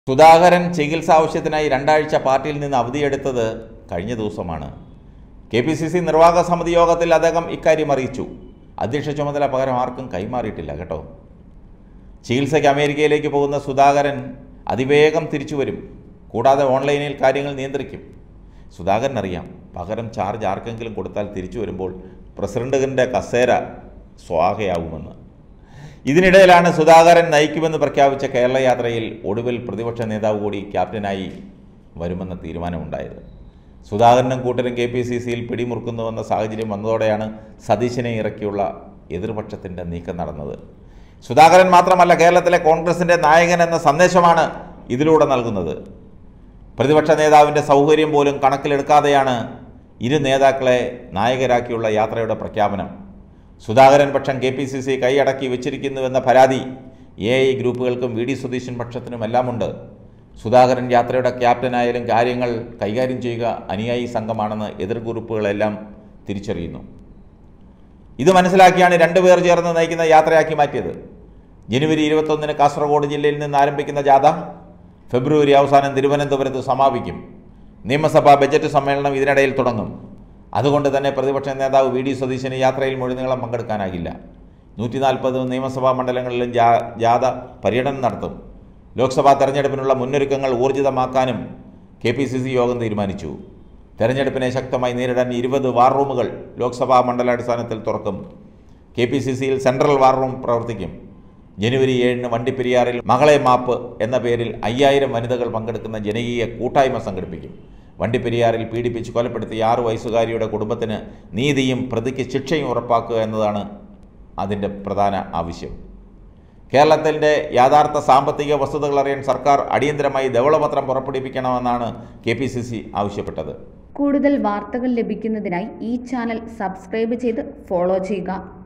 സുധാകരൻ ചികിത്സാ ആവശ്യത്തിനായി രണ്ടാഴ്ച പാർട്ടിയിൽ നിന്ന് അവധിയെടുത്തത് കഴിഞ്ഞ ദിവസമാണ്. KPCC നിർവാഹക സമിതി യോഗത്തിൽ അദ്ദേഹം ഇക്കാര്യം അറിയിച്ചു. അധ്യക്ഷ ചുമതല പകരം ആർക്കും കൈമാറിയിട്ടില്ല കേട്ടോ. ചികിത്സയ്ക്ക് അമേരിക്കയിലേക്ക് പോകുന്ന സുധാകരൻ അതിവേഗം തിരിച്ചു വരും. കൂടാതെ ഓൺലൈനിൽ കാര്യങ്ങൾ നിയന്ത്രിക്കും. സുധാകരൻ അറിയാം, പകരം ചാർജ് ആർക്കെങ്കിലും കൊടുത്താൽ തിരിച്ചു വരുമ്പോൾ പ്രസിഡന്റിൻ്റെ കസേര സ്വാഹയാവുമെന്ന്. ഇതിനിടയിലാണ് സുധാകരൻ നയിക്കുമെന്ന് പ്രഖ്യാപിച്ച കേരള യാത്രയിൽ ഒടുവിൽ പ്രതിപക്ഷ നേതാവ് കൂടി ക്യാപ്റ്റനായി വരുമെന്ന തീരുമാനമുണ്ടായത്. സുധാകരനും കൂട്ടരും KPCCയിൽ പിടിമുറുക്കുന്നുവെന്ന സാഹചര്യം വന്നതോടെയാണ് സതീശനെ ഇറക്കിയുള്ള എതിർപക്ഷത്തിൻ്റെ നീക്കം നടന്നത്. സുധാകരൻ മാത്രമല്ല, കേരളത്തിലെ കോൺഗ്രസിൻ്റെ നായകൻ എന്ന സന്ദേശമാണ് ഇതിലൂടെ നൽകുന്നത്. പ്രതിപക്ഷ നേതാവിൻ്റെ സൗകര്യം പോലും കണക്കിലെടുക്കാതെയാണ് ഇരു നേതാക്കളെ നായകരാക്കിയുള്ള യാത്രയുടെ പ്രഖ്യാപനം. സുധാകരൻ പക്ഷം KPCC കൈയടക്കി വെച്ചിരിക്കുന്നുവെന്ന പരാതി AI ഗ്രൂപ്പുകൾക്കും VD സതീശൻ പക്ഷത്തിനുമെല്ലാമുണ്ട്. സുധാകരൻ യാത്രയുടെ ക്യാപ്റ്റനായാലും കാര്യങ്ങൾ കൈകാര്യം ചെയ്യുക അനുയായി സംഘമാണെന്ന് എതിർ ഗ്രൂപ്പുകളെല്ലാം തിരിച്ചറിയുന്നു. ഇത് മനസ്സിലാക്കിയാണ് രണ്ടുപേർ ചേർന്ന് നയിക്കുന്ന യാത്രയാക്കി മാറ്റിയത്. ജനുവരി 21 കാസർഗോഡ് ജില്ലയിൽ നിന്ന് ആരംഭിക്കുന്ന ജാഥ ഫെബ്രുവരി അവസാനം തിരുവനന്തപുരത്ത് സമാപിക്കും. നിയമസഭാ ബജറ്റ് സമ്മേളനം ഇതിനിടയിൽ തുടങ്ങും. അതുകൊണ്ട് തന്നെ പ്രതിപക്ഷ നേതാവ് VD സതീശന് യാത്രയിൽ മുഴുനീളം പങ്കെടുക്കാനാകില്ല. 140 നിയമസഭാ മണ്ഡലങ്ങളിലും ജാഥ പര്യടനം നടത്തും. ലോക്സഭാ തെരഞ്ഞെടുപ്പിനുള്ള മുന്നൊരുക്കങ്ങൾ ഊർജിതമാക്കാനും KPCC യോഗം തീരുമാനിച്ചു. തെരഞ്ഞെടുപ്പിനെ ശക്തമായി നേരിടാൻ 20 വാർ റൂമുകൾ ലോക്സഭാ മണ്ഡലാടിസ്ഥാനത്തിൽ തുറക്കും. KPCCയിൽ സെൻട്രൽ വാർ റൂം പ്രവർത്തിക്കും. ജനുവരി 7 വണ്ടിപ്പെരിയാറിൽ മകളെ മാപ്പ് എന്ന പേരിൽ 5000 വനിതകൾ പങ്കെടുക്കുന്ന ജനകീയ കൂട്ടായ്മ സംഘടിപ്പിക്കും. വണ്ടിപ്പെരിയാറിൽ പീഡിപ്പിച്ച് കൊലപ്പെടുത്തിയ 6 വയസ്സുകാരിയുടെ കുടുംബത്തിന് നീതിയും പ്രതിക്ക് ശിക്ഷയും ഉറപ്പാക്കുക എന്നതാണ് അതിൻ്റെ പ്രധാന ആവശ്യം. കേരളത്തിൻ്റെ യഥാർത്ഥ സാമ്പത്തിക വസ്തുതകൾ അറിയാൻ സർക്കാർ അടിയന്തരമായി ധവളപത്രം പുറപ്പെടുവിക്കണമെന്നാണ് KPCC ആവശ്യപ്പെട്ടത്. കൂടുതൽ വാർത്തകൾ ലഭിക്കുന്നതിനായി ഈ ചാനൽ സബ്സ്ക്രൈബ് ചെയ്ത് ഫോളോ ചെയ്യുക.